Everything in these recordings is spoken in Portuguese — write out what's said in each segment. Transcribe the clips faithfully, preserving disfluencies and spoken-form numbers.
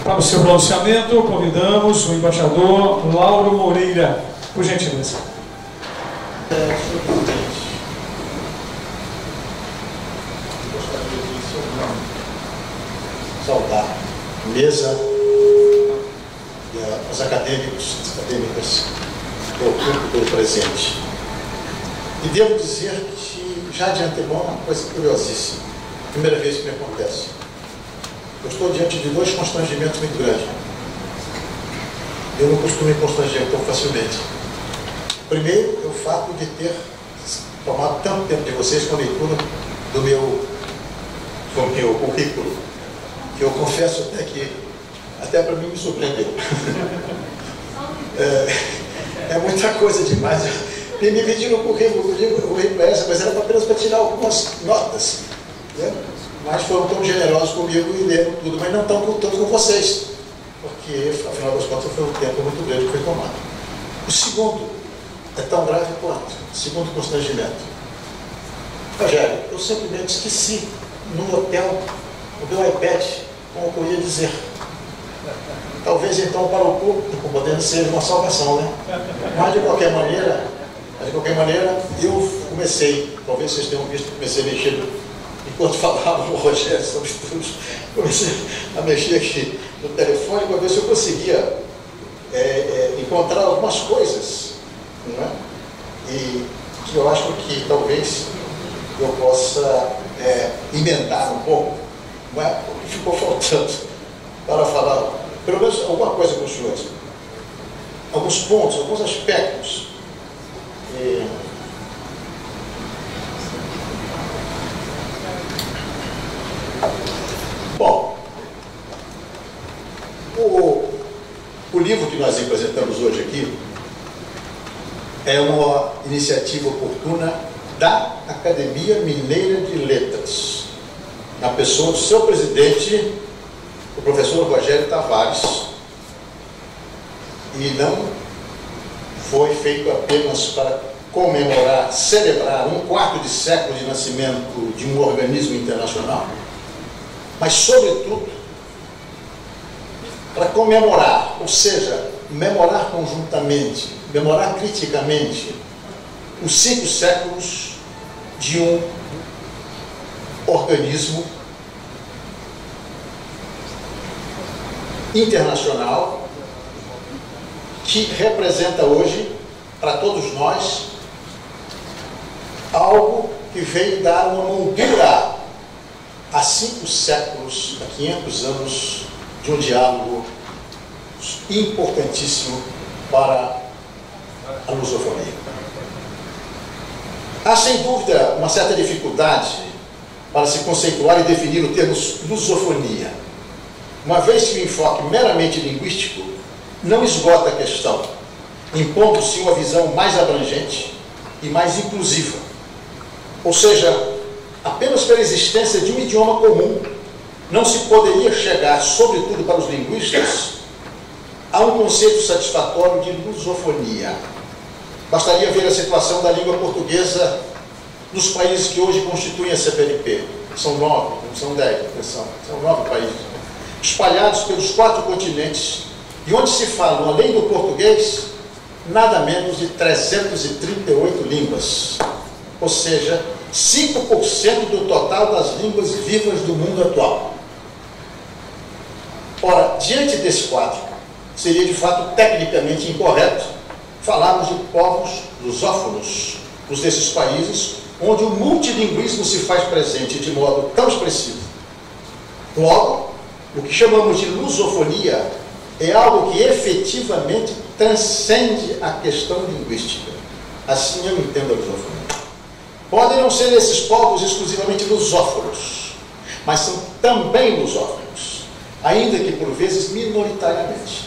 Para o seu pronunciamento, convidamos o embaixador Lauro Moreira, por gentileza. É, senhor presidente, gostaria de saudar a mesa e os acadêmicos, as acadêmicas, pelo público, pelo presente. E devo dizer que, já de antemão, uma coisa curiosíssima, primeira vez que me acontece. Eu estou diante de dois constrangimentos muito grandes. Eu não costumo me constranger tão facilmente. Primeiro, é o fato de ter tomado tanto tempo de vocês com a leitura do meu, do meu currículo, que eu confesso até que, até para mim, me surpreendeu. é, é muita coisa demais. E me pediram o currículo, o currículo é essa, mas era apenas para tirar algumas notas, né? Mas foram tão generosos comigo e leram tudo, mas não tão tanto com vocês, porque, afinal das contas, foi um tempo muito grande que foi tomado. O segundo é tão grave quanto. Segundo constrangimento. Rogério, eu simplesmente esqueci no hotel o meu iPad com o que eu ia dizer. Talvez então para o público podendo ser uma salvação, né? Mas de qualquer maneira, mas de qualquer maneira, eu comecei, talvez vocês tenham visto, comecei a mexer, enquanto falava o Rogério sobre estudos, comecei a mexer aqui no telefone para ver se eu conseguia é, é, encontrar algumas coisas, não é? E que eu acho que talvez eu possa é, emendar um pouco, não é? O que ficou faltando para falar, pelo menos alguma coisa com os senhores, alguns pontos, alguns aspectos. E, bom, o, o livro que nós apresentamos hoje aqui é uma iniciativa oportuna da Academia Mineira de Letras, na pessoa do seu presidente, o professor Rogério Tavares, e não foi feito apenas para comemorar, celebrar um quarto de século de nascimento de um organismo internacional, mas, sobretudo, para comemorar, ou seja, memorar conjuntamente, memorar criticamente, os cinco séculos de um organismo internacional que representa hoje, para todos nós, algo que veio dar uma moldura há cinco séculos, há quinhentos anos, de um diálogo importantíssimo para a lusofonia. Há, sem dúvida, uma certa dificuldade para se conceituar e definir o termo lusofonia, uma vez que o enfoque meramente linguístico não esgota a questão, impondo-se uma visão mais abrangente e mais inclusiva. Ou seja, apenas pela existência de um idioma comum, não se poderia chegar, sobretudo para os linguistas, a um conceito satisfatório de lusofonia. Bastaria ver a situação da língua portuguesa nos países que hoje constituem a C P L P. São nove, não são dez, atenção, são nove países, espalhados pelos quatro continentes, e onde se falam, além do português, nada menos de trezentas e trinta e oito línguas, ou seja, cinco por cento do total das línguas vivas do mundo atual. Ora, diante desse quadro, seria de fato tecnicamente incorreto falarmos de povos lusófonos, os desses países onde o multilinguismo se faz presente de modo tão expressivo. Logo, o que chamamos de lusofonia é algo que efetivamente transcende a questão linguística. Assim eu entendo a lusofonia. Podem não ser esses povos exclusivamente lusófonos, mas são também lusófonos, ainda que por vezes minoritariamente.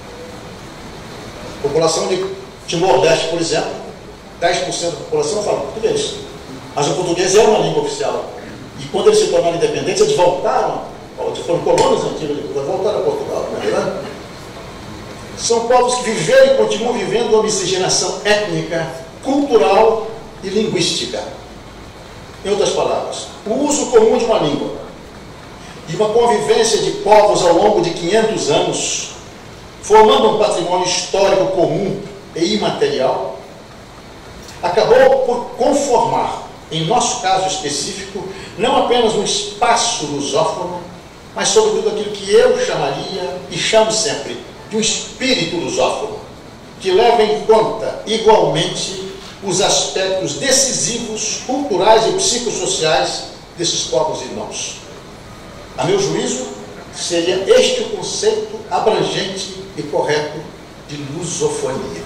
A população de Timor-Leste, por exemplo, dez por cento da população fala português, mas o português é uma língua oficial. E quando eles se tornaram independentes, eles voltaram, foram colônias antigas, voltaram a Portugal, não é verdade? São povos que viveram e continuam vivendo uma miscigenação étnica, cultural e linguística. Em outras palavras, o uso comum de uma língua e uma convivência de povos ao longo de quinhentos anos, formando um patrimônio histórico comum e imaterial, acabou por conformar, em nosso caso específico, não apenas um espaço lusófono, mas sobretudo aquilo que eu chamaria, e chamo sempre, de um espírito lusófono, que leva em conta igualmente os aspectos decisivos, culturais e psicossociais desses povos irmãos. A meu juízo, seria este o conceito abrangente e correto de lusofonia.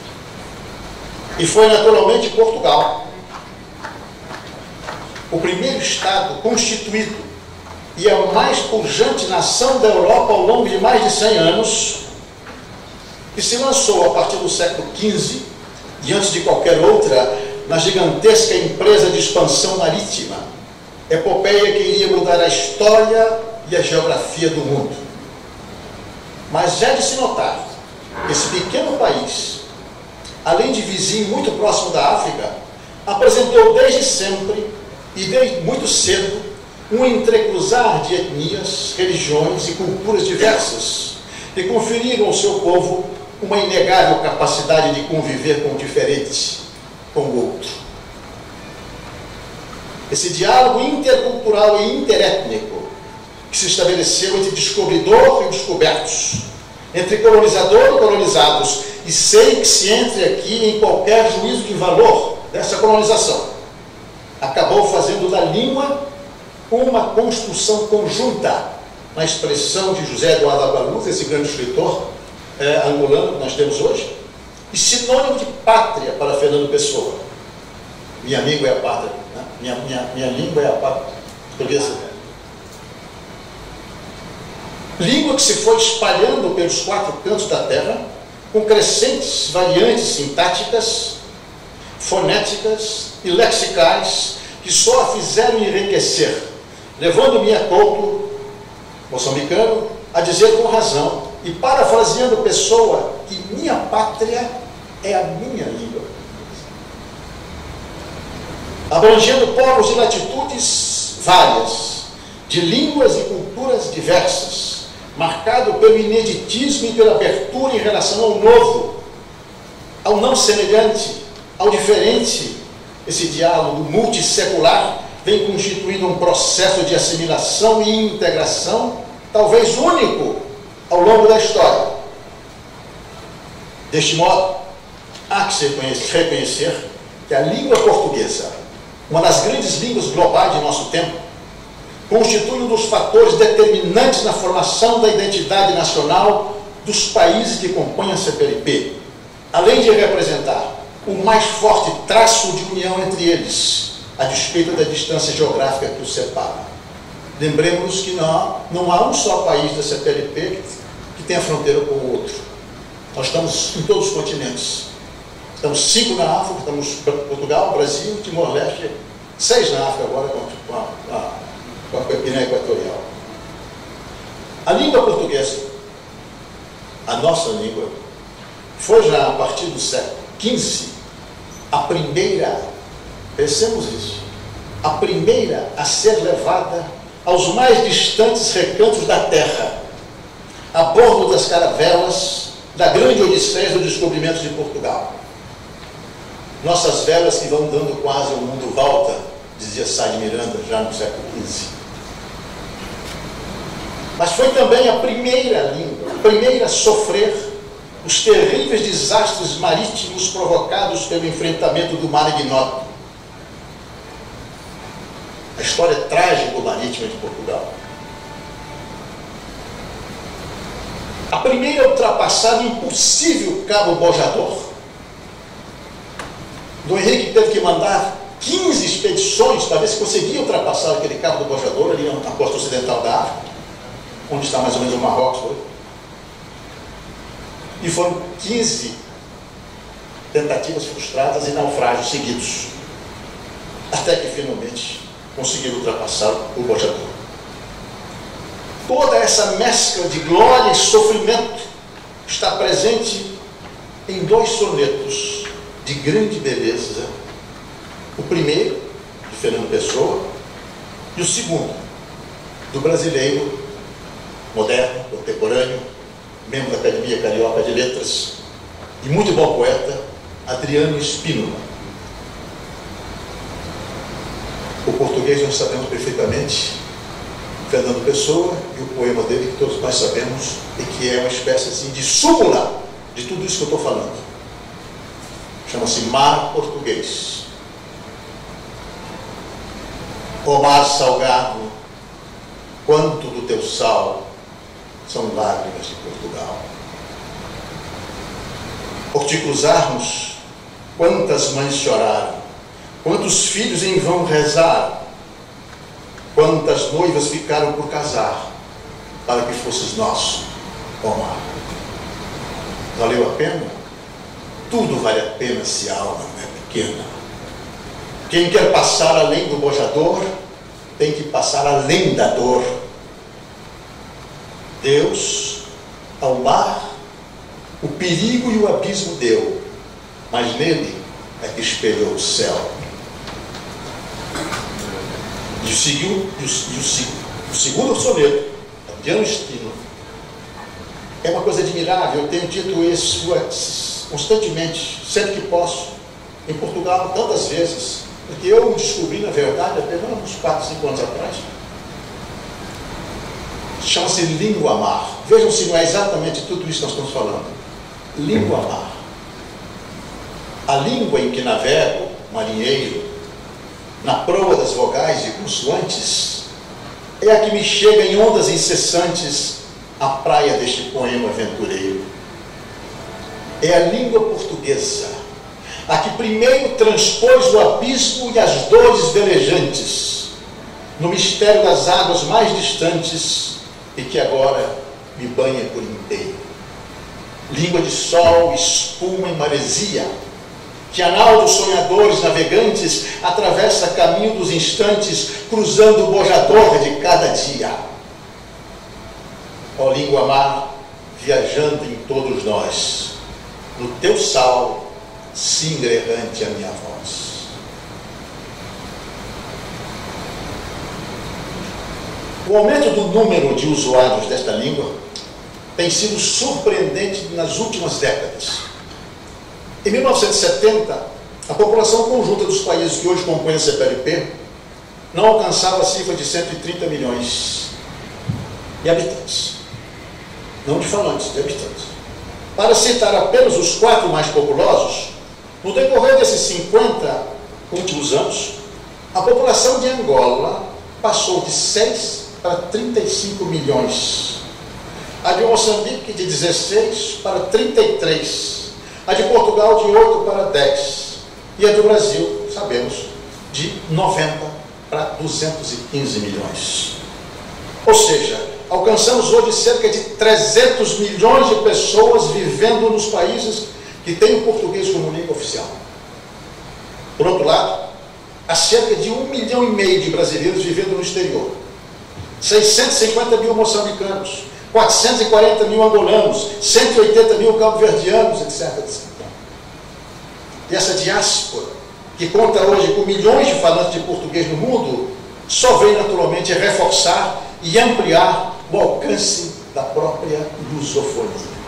E foi naturalmente Portugal o primeiro Estado constituído e a mais pujante nação da Europa ao longo de mais de cem anos, que se lançou a partir do século quinze, e antes de qualquer outra, na gigantesca empresa de expansão marítima, epopeia que iria mudar a história e a geografia do mundo. Mas já de se notar, esse pequeno país, além de vizinho muito próximo da África, apresentou desde sempre e desde muito cedo um entrecruzar de etnias, religiões e culturas diversas que conferiram ao seu povo uma inegável capacidade de conviver com o diferente, com o outro. Esse diálogo intercultural e interétnico que se estabeleceu entre descobridor e descobertos, entre colonizador e colonizados, e sei que se entre aqui em qualquer juízo de valor dessa colonização, acabou fazendo da língua uma construção conjunta, na expressão de José Eduardo Abaluz, esse grande escritor é, angolano que nós temos hoje, e sinônimo de pátria para Fernando Pessoa. Minha língua é a pátria, né? minha, minha, minha língua é a pátria portuguesa. Língua que se foi espalhando pelos quatro cantos da terra, com crescentes variantes sintáticas, fonéticas e lexicais, que só a fizeram enriquecer, levando-me a Couto, moçambicano, a dizer com razão, e parafraseando Pessoa, que minha pátria é a minha língua. Abrangendo povos de latitudes várias, de línguas e culturas diversas, marcado pelo ineditismo e pela abertura em relação ao novo, ao não semelhante, ao diferente. Esse diálogo multissecular vem constituindo um processo de assimilação e integração, talvez único ao longo da história. Deste modo, há que se reconhecer que a língua portuguesa, uma das grandes línguas globais de nosso tempo, constitui um dos fatores determinantes na formação da identidade nacional dos países que compõem a C P L P, além de representar o mais forte traço de união entre eles, a despeito da distância geográfica que os separa. Lembremos que não, não há um só país da C P L P que tenha fronteira com o outro. Nós estamos em todos os continentes. Estamos cinco na África, estamos Portugal, Brasil, Timor-Leste, seis na África agora com a, a, com a Guiné Equatorial. A língua portuguesa, a nossa língua, foi já a partir do século quinze a primeira, pensemos isso, a primeira a ser levada aos mais distantes recantos da terra, a bordo das caravelas da grande odisseia do descobrimento de Portugal. Nossas velas que vão dando quase o mundo volta, dizia Sá de Miranda, já no século quinze. Mas foi também a primeira língua, a primeira a sofrer os terríveis desastres marítimos provocados pelo enfrentamento do mar ignoto. A história trágico-marítima de Portugal. A primeira a ultrapassar o impossível Cabo Bojador. Dom Henrique teve que mandar quinze expedições para ver se conseguia ultrapassar aquele Cabo do Bojador, ali na costa ocidental da África, onde está mais ou menos o Marrocos hoje. E foram quinze tentativas frustradas e naufrágios seguidos, até que finalmente conseguiram ultrapassar o Bojador. Toda essa mescla de glória e sofrimento está presente em dois sonetos de grande beleza. O primeiro, de Fernando Pessoa, e o segundo, do brasileiro moderno, contemporâneo, membro da Academia Carioca de Letras e muito bom poeta, Adriano Spínola. O português nós sabemos perfeitamente, Fernando Pessoa, e o poema dele que todos nós sabemos, e que é uma espécie assim, de súmula de tudo isso que eu estou falando. Chama-se Mar Português. Ó mar salgado, quanto do teu sal são lágrimas de Portugal. Por te cruzarmos, quantas mães choraram, quantos filhos em vão rezaram, quantas noivas ficaram por casar, para que fosses nosso, ó mar. Valeu a pena? Tudo vale a pena se a alma não é pequena. Quem quer passar além do bojador, tem que passar além da dor. Deus, ao mar, o perigo e o abismo deu, mas nele é que espelhou o céu. E o, segundo, e o, e o, o segundo soneto, Adriano Spínola, é uma coisa admirável. Eu tenho dito isso constantemente, sempre que posso, em Portugal, tantas vezes, porque eu descobri, na verdade, até uns quatro, cinco anos atrás. Chama-se língua mar. Vejam se não é exatamente tudo isso que nós estamos falando. Língua mar. A língua em que navega o marinheiro, na proa das vogais e consoantes, é a que me chega em ondas incessantes à praia deste poema aventureiro. É a língua portuguesa, a que primeiro transpôs o abismo e as dores velejantes, no mistério das águas mais distantes, e que agora me banha por inteiro. Língua de sol, espuma e maresia, que a nau dos sonhadores navegantes atravessa caminho dos instantes, cruzando o bojador de cada dia. Ó língua mar, viajando em todos nós, no teu sal, singra errante a minha voz. O aumento do número de usuários desta língua tem sido surpreendente nas últimas décadas. Em mil novecentos e setenta, a população conjunta dos países que hoje compõem a C P L P não alcançava a cifra de cento e trinta milhões de habitantes. Não de falantes, de habitantes. Para citar apenas os quatro mais populosos, no decorrer desses cinquenta últimos anos, a população de Angola passou de seis para trinta e cinco milhões. A de Moçambique de dezesseis para trinta e três. A de Portugal de oito para dez. E a do Brasil, sabemos, de noventa para duzentos e quinze milhões. Ou seja, alcançamos hoje cerca de trezentos milhões de pessoas vivendo nos países que têm o português como língua oficial. Por outro lado, há cerca de um milhão e meio de brasileiros vivendo no exterior. seiscentos e cinquenta mil moçambicanos, quatrocentos e quarenta mil angolanos, cento e oitenta mil cabo-verdianos, etc, etcétera. E essa diáspora, que conta hoje com milhões de falantes de português no mundo, só vem naturalmente reforçar e ampliar o alcance da própria lusofonia.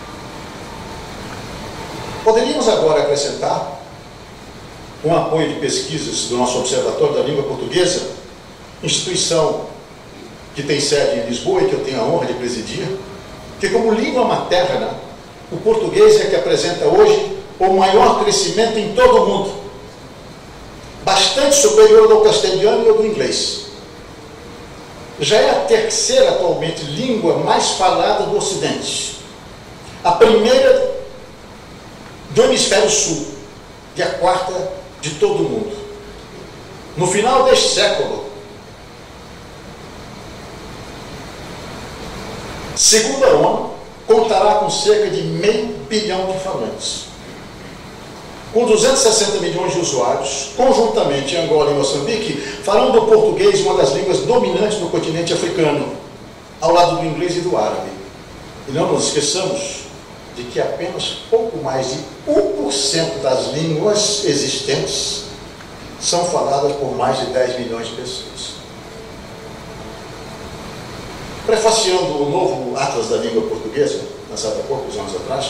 Poderíamos agora acrescentar, com o apoio de pesquisas do nosso Observatório da Língua Portuguesa, instituição que tem sede em Lisboa e que eu tenho a honra de presidir, que como língua materna, o português é que apresenta hoje o maior crescimento em todo o mundo, bastante superior ao castelhano e ao do inglês. Já é a terceira atualmente língua mais falada do Ocidente, a primeira do hemisfério sul e a quarta de todo o mundo. No final deste século, segundo a ONU, contará com cerca de meio bilhão de falantes. Com duzentos e sessenta milhões de usuários, conjuntamente Angola e Moçambique, farão do português uma das línguas dominantes no continente africano, ao lado do inglês e do árabe. E não nos esqueçamos de que apenas pouco mais de um por cento das línguas existentes são faladas por mais de dez milhões de pessoas. prefaciando o novo Atlas da Língua Portuguesa, lançado há poucos anos atrás,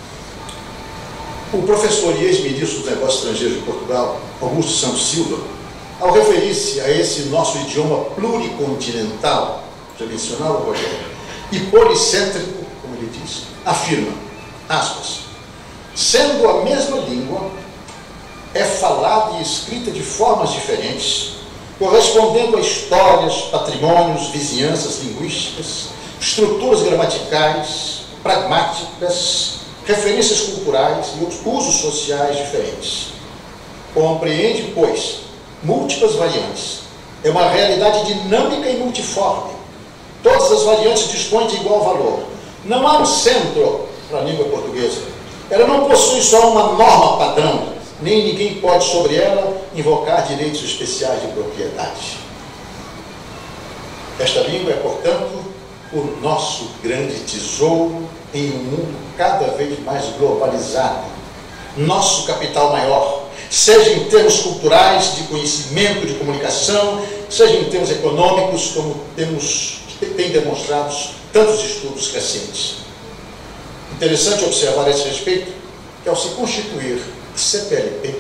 o professor e ex-ministro dos Negócios Estrangeiros de Portugal, Augusto Santos Silva, ao referir-se a esse nosso idioma pluricontinental, já mencionava o Rogério, e policêntrico, como ele diz, afirma, aspas, sendo a mesma língua, é falada e escrita de formas diferentes, correspondendo a histórias, patrimônios, vizinhanças linguísticas, estruturas gramaticais, pragmáticas, referências culturais e outros usos sociais diferentes. Compreende, pois, múltiplas variantes. É uma realidade dinâmica e multiforme. Todas as variantes dispõem de igual valor. Não há um centro para a língua portuguesa. Ela não possui só uma norma padrão, nem ninguém pode sobre ela invocar direitos especiais de propriedade. Esta língua é, portanto, o nosso grande tesouro em um mundo cada vez mais globalizado. Nosso capital maior, seja em termos culturais, de conhecimento, de comunicação, seja em termos econômicos, como temos, tem demonstrado tantos estudos recentes. Interessante observar a esse respeito que, ao se constituir a C P L P,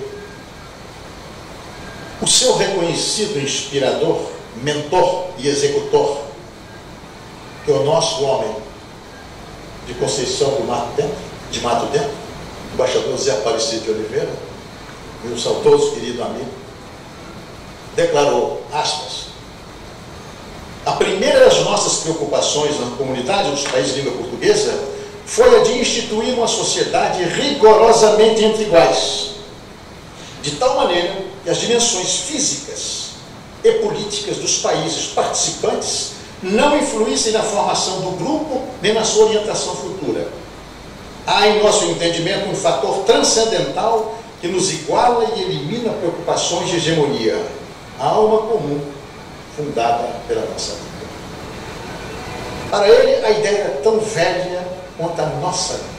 o seu reconhecido inspirador, mentor e executor, que é o nosso homem de Conceição do Mato Dentro, de Mato Dentro, o embaixador Zé Aparecido de Oliveira, meu saudoso querido amigo, declarou, aspas, a primeira das nossas preocupações na comunidade dos países de língua portuguesa foi a de instituir uma sociedade rigorosamente entre iguais, de tal maneira que as dimensões físicas e políticas dos países participantes não influíssem na formação do grupo nem na sua orientação futura. Há, em nosso entendimento, um fator transcendental que nos iguala e elimina preocupações de hegemonia, a alma comum fundada pela nossa língua. Para ele, a ideia é tão velha quanto a nossa língua.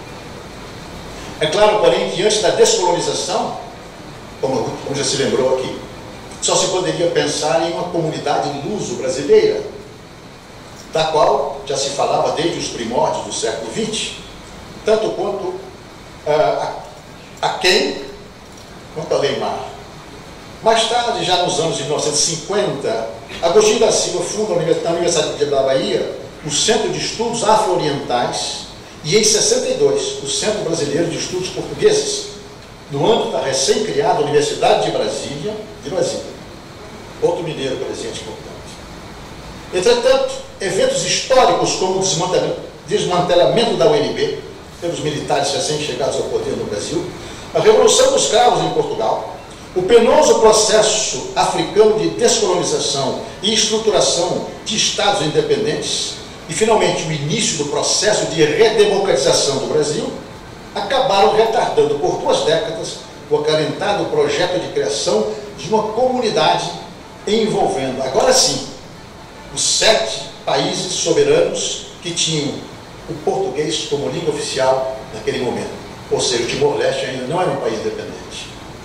É claro, porém, que antes da descolonização, como, como já se lembrou aqui, só se poderia pensar em uma comunidade luso-brasileira, da qual já se falava desde os primórdios do século vinte, tanto quanto uh, a, a quem, quanto a Leimar. Mais tarde, já nos anos de mil novecentos e cinquenta, Agostinho da Silva funda na Universidade da Bahia o Centro de Estudos Afro-Orientais e, em sessenta e dois, o Centro Brasileiro de Estudos Portugueses, no âmbito da recém-criada Universidade de Brasília, de Brasília. Outro mineiro presente, portanto. Entretanto, eventos históricos como o desmantelamento da U N B pelos militares recém-chegados ao poder no Brasil, a Revolução dos Cravos em Portugal, o penoso processo africano de descolonização e estruturação de estados independentes e, finalmente, o início do processo de redemocratização do Brasil, acabaram retardando por duas décadas o acalentado projeto de criação de uma comunidade envolvendo, agora sim, os sete países soberanos que tinham o português como língua oficial naquele momento. Ou seja, o Timor-Leste ainda não era um país independente.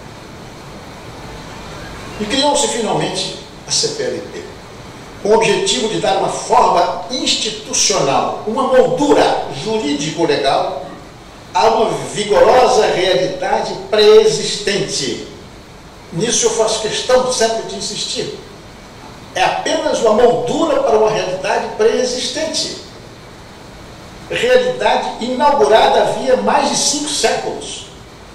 E criou-se finalmente a C P L P, com o objetivo de dar uma forma institucional, uma moldura jurídico-legal a uma vigorosa realidade pré-existente. Nisso eu faço questão sempre de insistir. É apenas uma moldura para uma realidade pré-existente. Realidade inaugurada havia mais de cinco séculos.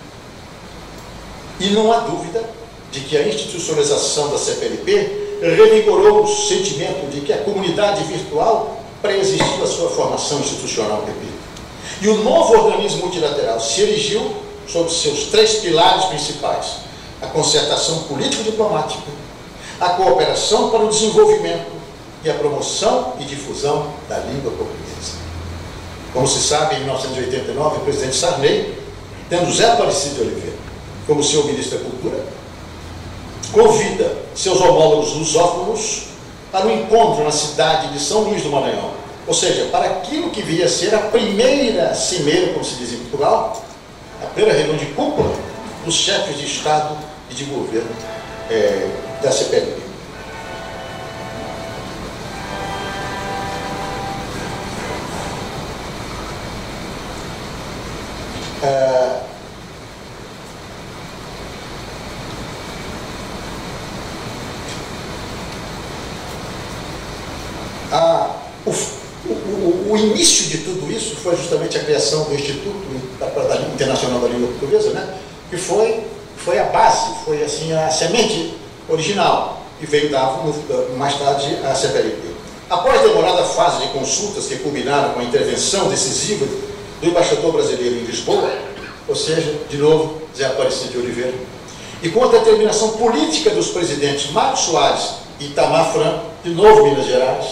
E não há dúvida de que a institucionalização da C P L P revigorou o sentimento de que a comunidade virtual pré-existiu a sua formação institucional, repito. E o novo organismo multilateral se erigiu sobre seus três pilares principais: a concertação político-diplomática, a cooperação para o desenvolvimento e a promoção e difusão da língua portuguesa. Como se sabe, em mil novecentos e oitenta e nove, o presidente Sarney, tendo José Aparecido de Oliveira como seu ministro da Cultura, convida seus homólogos lusófonos para um encontro na cidade de São Luís do Maranhão, ou seja, para aquilo que viria a ser a primeira cimeira, como se diz em Portugal, a primeira reunião de cúpula dos chefes de Estado e de governo é, da C P L P. o, o, o início de tudo isso foi justamente a criação do Instituto Internacional da Língua Portuguesa, né? Que foi, foi a base, foi assim, a semente original, e veio dar mais tarde a C P L P. Após demorada fase de consultas que culminaram com a intervenção decisiva do embaixador brasileiro em Lisboa, ou seja, de novo, Zé Aparecido de Oliveira, e com a determinação política dos presidentes Marcos Soares e Itamar Franco, de novo Minas Gerais,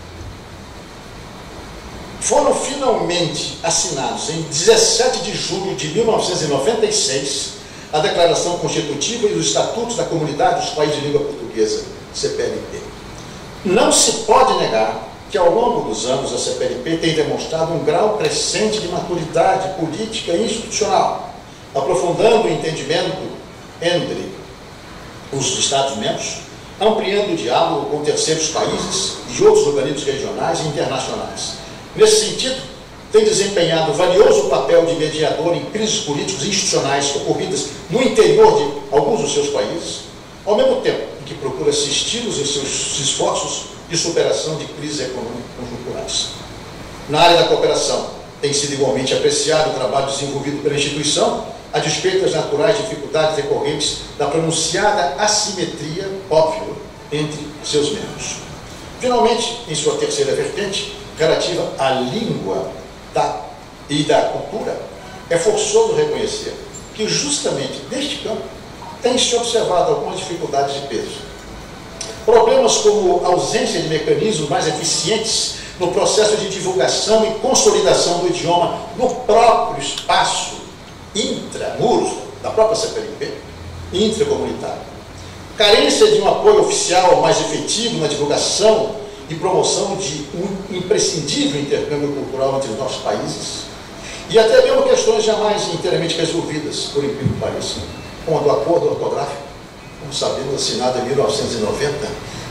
foram finalmente assinados em dezessete de julho de mil novecentos e noventa e seis a Declaração Constitutiva e os Estatutos da Comunidade dos Países de Língua Portuguesa, C P L P. Não se pode negar que ao longo dos anos a C P L P tem demonstrado um grau crescente de maturidade política e institucional, aprofundando o entendimento entre os Estados-membros, ampliando o diálogo com terceiros países e outros organismos regionais e internacionais. Nesse sentido, tem desempenhado valioso papel de mediador em crises políticas e institucionais ocorridas no interior de alguns dos seus países, ao mesmo tempo em que procura assisti-los em seus esforços de superação de crises econômicas conjunturais. Na área da cooperação, tem sido igualmente apreciado o trabalho desenvolvido pela instituição, a despeito das naturais dificuldades decorrentes da pronunciada assimetria, óbvio, entre seus membros. Finalmente, em sua terceira vertente, relativa à língua da, e da cultura, é forçoso reconhecer que justamente neste campo tem-se observado algumas dificuldades de peso. Problemas como a ausência de mecanismos mais eficientes no processo de divulgação e consolidação do idioma no próprio espaço intramuros da própria C P L P, intracomunitário. Carência de um apoio oficial mais efetivo na divulgação e promoção de um imprescindível intercâmbio cultural entre os nossos países, e até mesmo questões jamais inteiramente resolvidas, por incrível que pareça, como a do acordo ortográfico, como sabemos, assinado em mil novecentos e noventa,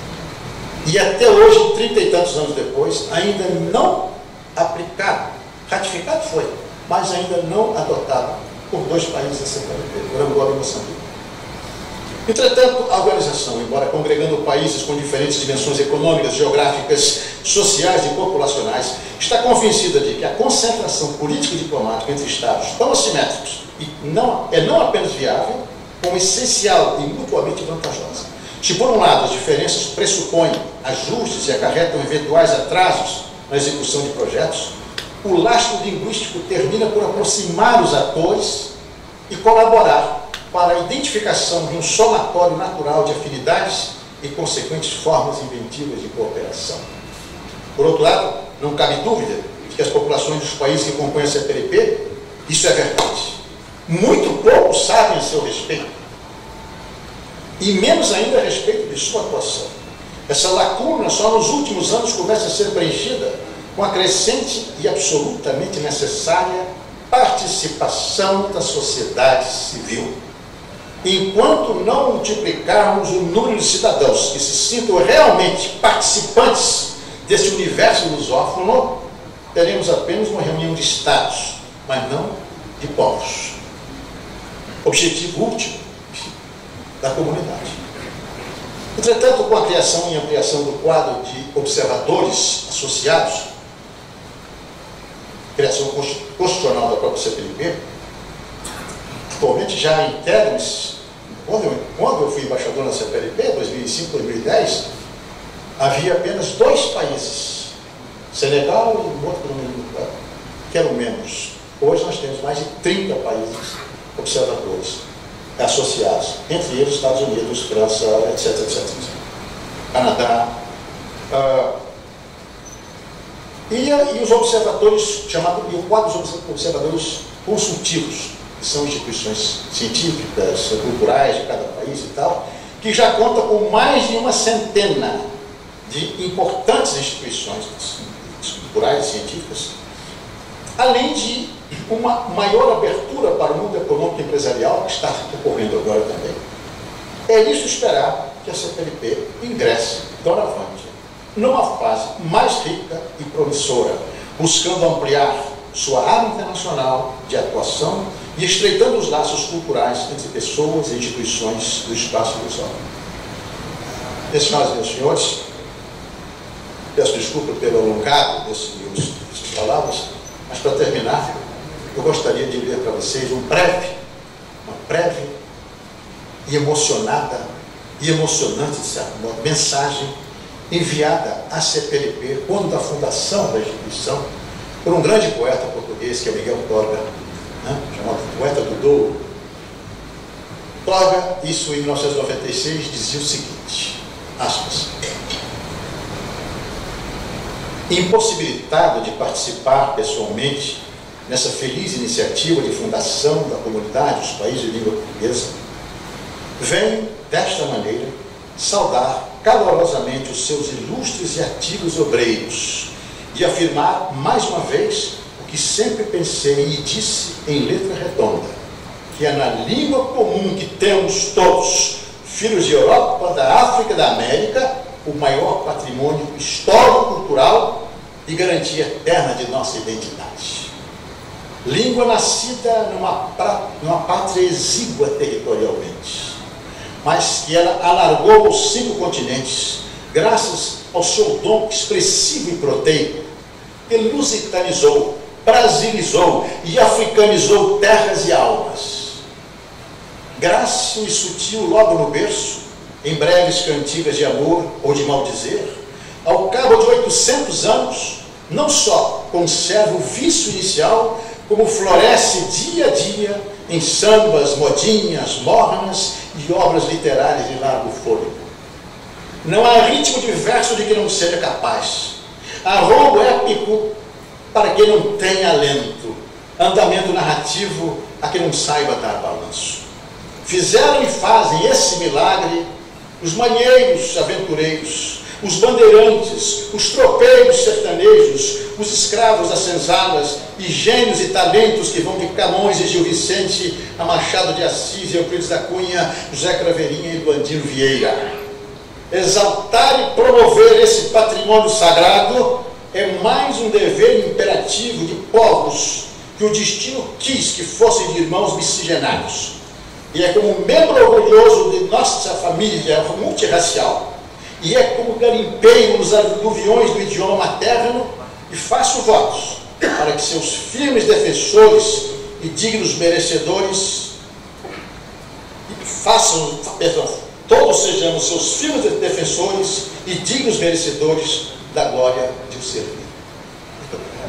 e até hoje, trinta e tantos anos depois, ainda não aplicado, ratificado foi, mas ainda não adotado por dois países da C P L P, por Angola e Moçambique. Entretanto, a organização, embora congregando países com diferentes dimensões econômicas, geográficas, sociais e populacionais, está convencida de que a concentração política e diplomática entre Estados tão assimétricos e não, é não apenas viável, como essencial e mutuamente vantajosa. Se, por um lado, as diferenças pressupõem ajustes e acarretam eventuais atrasos na execução de projetos, o lastro linguístico termina por aproximar os atores e colaborar para a identificação de um somatório natural de afinidades e consequentes formas inventivas de cooperação. Por outro lado, não cabe dúvida de que as populações dos países que compõem a C P L P, isso é verdade, muito pouco sabem a seu respeito, e menos ainda a respeito de sua atuação. Essa lacuna só nos últimos anos começa a ser preenchida com a crescente e absolutamente necessária participação da sociedade civil. Enquanto não multiplicarmos o número de cidadãos que se sintam realmente participantes desse universo lusófono, teremos apenas uma reunião de estados, mas não de povos. Objetivo último da comunidade. Entretanto, com a criação e ampliação do quadro de observadores associados, criação constitucional da própria C P L P, atualmente já integram-se, quando eu, quando eu fui embaixador na C P L P, dois mil e cinco, dois mil e dez, havia apenas dois países, Senegal e um outro número, que eram membros. Hoje nós temos mais de trinta países observadores associados, entre eles Estados Unidos, França, etc, etc, etcétera. Canadá. Uh, e, e os observadores, chamado, e o quadro dos observadores consultivos, que são instituições científicas, culturais de cada país e tal, que já conta com mais de uma centena de importantes instituições culturais e científicas, além de uma maior abertura para o mundo econômico e empresarial, que está ocorrendo agora também. É nisso esperar que a C P L P ingresse, doravante, numa fase mais rica e promissora, buscando ampliar sua área internacional de atuação e estreitando os laços culturais entre pessoas e instituições do espaço visual. Senhoras e meus senhores, peço desculpa pelo alongado dessas palavras, mas para terminar, eu gostaria de ler para vocês um breve, uma breve e emocionada e emocionante, de certo modo, mensagem enviada à C P L P quando da fundação da instituição por um grande poeta português que é Miguel Torga, né, chamado Poeta do Douro. Torga, isso em mil novecentos e noventa e seis, dizia o seguinte, aspas, impossibilitado de participar pessoalmente nessa feliz iniciativa de fundação da comunidade dos países de língua portuguesa, venho, desta maneira, saudar calorosamente os seus ilustres e ativos obreiros e afirmar, mais uma vez, o que sempre pensei e disse em letra redonda, que é na língua comum que temos todos, filhos de Europa, da África e da América, o maior patrimônio histórico-cultural e garantia eterna de nossa identidade. Língua nascida numa, pra, numa pátria exígua territorialmente, mas que ela alargou os cinco continentes, graças ao seu dom expressivo e proteico, que lusitanizou, brasilizou e africanizou terras e almas. Grácil e sutil logo no berço, em breves cantigas de amor ou de maldizer, ao cabo de oitocentos anos, não só conserva o vício inicial, como floresce dia a dia em sambas, modinhas, mornas e obras literárias de largo fôlego. Não há ritmo de verso de que não seja capaz. Há roubo épico para quem não tenha alento, andamento narrativo a quem não saiba dar balanço. Fizeram e fazem esse milagre os marinheiros aventureiros, os bandeirantes, os tropeiros sertanejos, os escravos das senzalas e gênios e talentos que vão de Camões e Gil Vicente a Machado de Assis e Euclides da Cunha, José Craveirinha e Bandino Vieira. Exaltar e promover esse patrimônio sagrado é mais um dever imperativo de povos que o destino quis que fossem de irmãos miscigenados. E é como membro orgulhoso de nossa família multirracial, e é como garimpeiro nos aluviões do idioma materno, e faço votos para que seus firmes defensores e dignos merecedores façam, perdão, todos sejamos seus firmes defensores e dignos merecedores da glória de o servir. Muito obrigado.